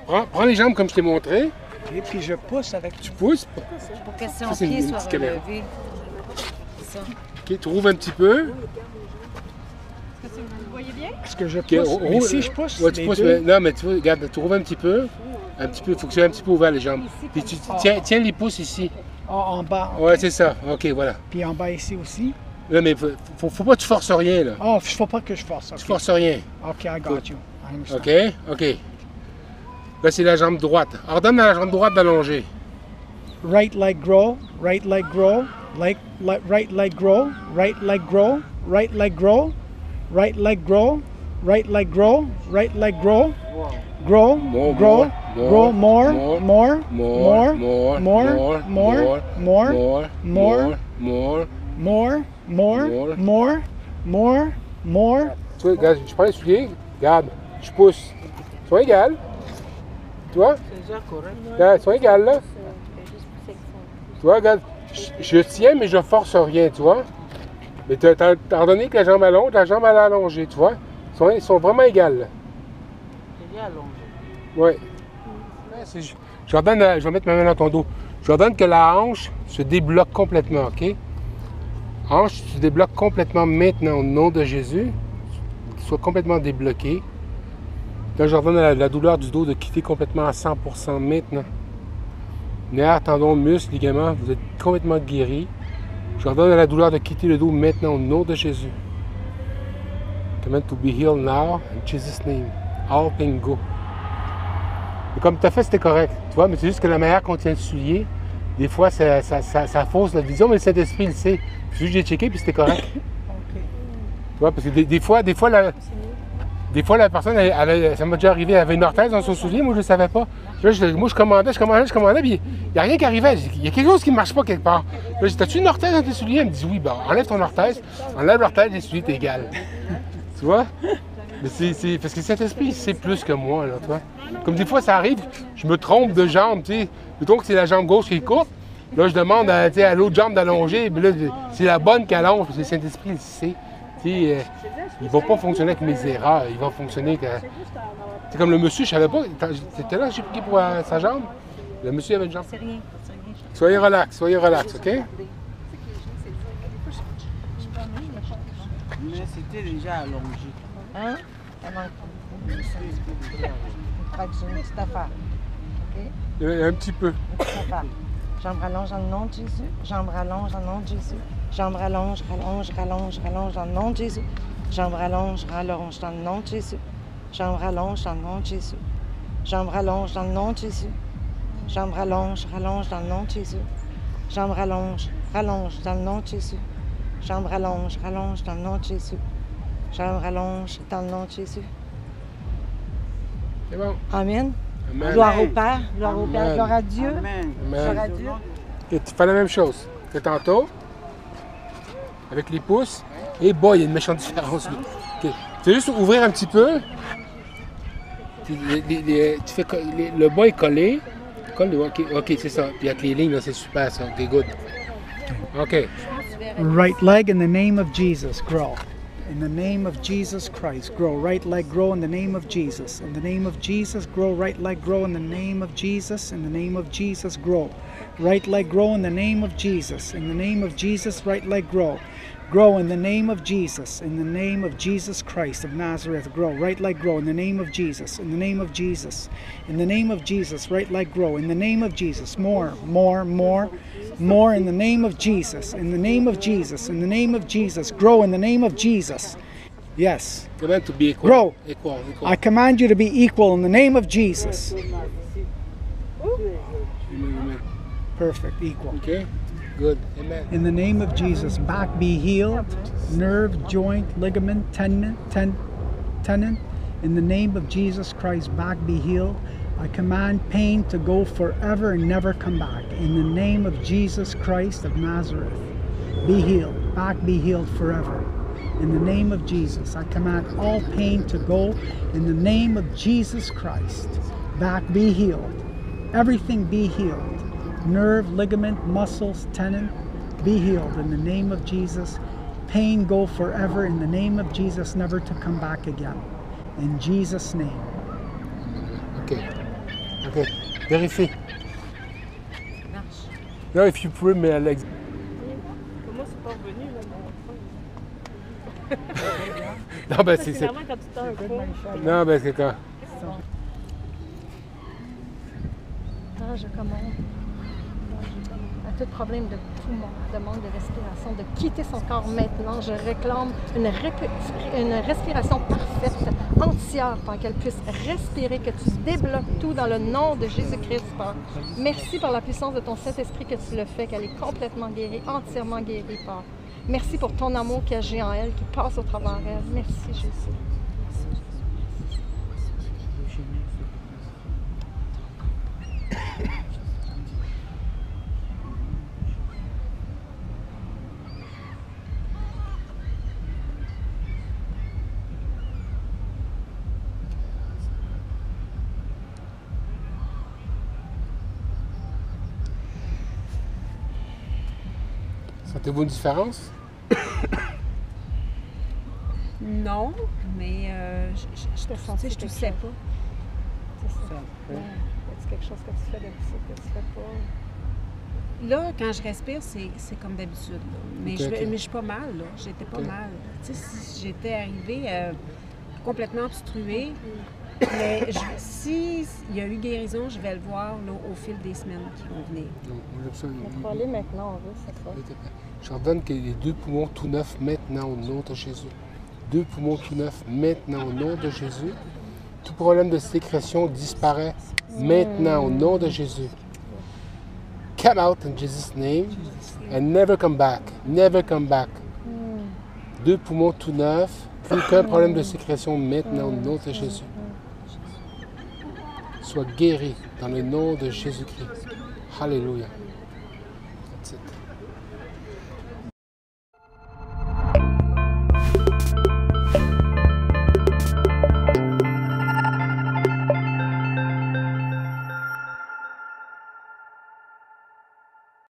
Prends les jambes comme je t'ai montré. Et puis je pousse avec... Tu pousses. Pour que son c'est une pied soit petite caméra. relevé. C'est ça. OK, tu rouvres un petit peu. Vous voyez bien? Est-ce que je OK, pousse? Mais si je pousse, ouais, tu les pousses. deux... Non, mais tu vois, regarde, tu rouvres un petit peu. Un petit peu, il faut que tu aies un petit peu ouvert les jambes. Puis tu tiens les pouces ici. Ah, en bas. Ouais, c'est ça. OK, voilà. Puis en bas ici aussi. Là, mais faut pas que tu forces rien, là. Oh, il ne faut pas que je force. Tu OK, forces rien. OK, I got you. I understand. OK? OK. Là, c'est la jambe droite. Ordonne à la jambe droite d'allonger. Right leg grow, right leg grow, right leg grow, right leg grow, right leg grow, right leg grow, right leg grow, right leg grow, grow, More, grow, grow more, more, more, more, more, more, more, more, more, more, more, more, more, more, more. Tu vois, regarde, je prends les souliers. Regarde, je pousse. Ils sont égales. Tu vois? C'est déjà correct. Regarde, ils sont égales, là. Tu vois, regarde, je tiens, mais je force rien, tu vois? Mais tu as ordonné que la jambe allonge, la jambe elle a allongé, tu vois? Ils sont vraiment égales, là. C'est déjà allongé. Oui. Je vais mettre ma main dans ton dos. J'ordonne que la hanche se débloque complètement, OK? Hanche, tu débloques complètement maintenant au nom de Jésus. Tu sois complètement débloqué. Là, j'ordonne à la douleur du dos de quitter complètement à 100% maintenant. Nerfs, tendons, muscles, ligaments, vous êtes complètement guéris. J'ordonne à la douleur de quitter le dos maintenant au nom de Jésus. Command to be healed now in Jesus' name. All pain go. Et comme tu as fait, c'était correct. Tu vois, mais c'est juste que la manière qu'on tient le soulier, des fois, ça fausse la vision, mais le Saint-Esprit le sait. Puis juste j'ai checké, puis c'était correct. Tu vois, parce que des fois, la personne, ça m'a déjà arrivé, elle avait une orthèse dans son soulier, moi je ne le savais pas. Là, moi je commandais, puis il n'y a rien qui arrivait. Il y a quelque chose qui ne marche pas quelque part. Là, j'ai dit, as-tu une orthèse dans tes souliers? Elle me dit, oui, ben enlève ton orthèse, enlève l'orthèse, les souliers, t'es égal. Tu vois? Mais c'est parce que le Saint-Esprit, c'est plus que moi, là, tu vois. Comme des fois, ça arrive, je me trompe de jambe, tu sais. Plutôt que c'est la jambe gauche qui est courte, là, je demande à l'autre jambe d'allonger, mais là, c'est la bonne qui allonge, parce que le Saint-Esprit, il sait. Il ne va pas fonctionner avec mes erreurs, il va fonctionner avec... C'est comme le monsieur, je savais pas, c'était là que j'ai prié pour sa jambe. Le monsieur avait une jambe. C'est rien. Soyez relax, OK? Mais c'était déjà allongé. Hein? Ça manque. Une petite affaire. OK? Un petit peu. Une petite affaire. Jambes rallonge dans le nom de Jésus. Jambes rallonge dans le nom de Jésus. Jambes rallonge, rallonge, rallonge, rallonge dans le nom de Jésus. Jambes rallonge, rallonge dans le nom de Jésus. Jambes rallonge dans le nom de Jésus. Jambes rallonge dans le nom de Jésus. Jambes rallonge, rallonge dans le nom de Jésus. Jambes rallonge, rallonge dans le nom de Jésus. Jambes rallonge, rallonge dans le nom de Jésus. Jambes rallonge dans le nom de Jésus. C'est bon. Amen. Amen. Gloire au Père, gloire au Père, Amen. gloire à Dieu. Amen. Gloire à Dieu. Et tu fais la même chose que tantôt, avec les pouces. Et boy, il y a une méchante différence. Okay. Tu fais juste ouvrir un petit peu. Le bas est collé. OK, c'est ça. Puis avec les lignes, là, c'est super ça. OK, good. OK. Right leg in the name of Jesus, grow. In the name of Jesus Christ, grow. Right leg, grow in the name of Jesus. In the name of Jesus, grow. Right leg, grow in the name of Jesus. In the name of Jesus, grow. Right leg, grow in the name of Jesus. In the name of Jesus, right leg, grow. Grow in the name of Jesus. In the name of Jesus Christ of Nazareth, grow. Right leg, grow in the name of Jesus. In the name of Jesus. In the name of Jesus, right leg, grow. In the name of Jesus, more, more, more. More in the name of Jesus, in the name of Jesus, in the name of Jesus. Grow in the name of Jesus. Yes. Command to be equal. Grow. Equal. I command you to be equal in the name of Jesus. Perfect. Equal. Okay. Good. Amen. In the name of Jesus, back be healed, nerve, joint, ligament, tendon. In the name of Jesus Christ, back be healed. I command pain to go forever and never come back. In the name of Jesus Christ of Nazareth, be healed. Back be healed forever. In the name of Jesus, I command all pain to go. In the name of Jesus Christ, back be healed. Everything be healed. Nerve, ligament, muscles, tendon, be healed. In the name of Jesus, pain go forever. In the name of Jesus, never to come back again. In Jesus' name. OK. OK. Vérifie. Marche. Now, if you pray, may Alex. Comment c'est pas revenu, là, mon Non, ben, C'est c'est. vraiment quand tu tends un coup. Non, ben, c'est quand. Ah, je commande à tout problème de poumon, de manque de respiration, de quitter son corps maintenant. Je réclame une respiration parfaite, entière, pour qu'elle puisse respirer, que tu débloques tout dans le nom de Jésus-Christ, Père. Merci par la puissance de ton Saint-Esprit que tu le fais, qu'elle est complètement guérie, entièrement guérie, Père. Merci pour ton amour qui agit en elle, qui passe au travers d'elle. Merci, Jésus. Sentez-vous une différence? Non, mais je te sens je toussais pas. C'est ça. Ouais. Y a-t-il quelque chose que tu fais d'habitude que tu fais pas? Là, quand je respire, c'est comme d'habitude. Là. Mais, Ok, ok. Mais je suis pas mal, là. J'étais pas Ok. mal. Tu sais, si j'étais arrivée complètement obstruée, mais si il y a eu guérison, je vais le voir là, au fil des semaines qui vont venir. Non, j'aime ça. On va aller maintenant, on veut, c'est pas. J'ordonne que les 2 poumons tout neufs maintenant au nom de Jésus. 2 poumons tout neufs maintenant au nom de Jésus. Tout problème de sécrétion disparaît maintenant au nom de Jésus. Come out in Jesus' name and never come back. Never come back. 2 poumons tout neufs. Plus aucun problème de sécrétion maintenant au nom de Jésus. Sois guéri dans le nom de Jésus-Christ. Alléluia. That's it.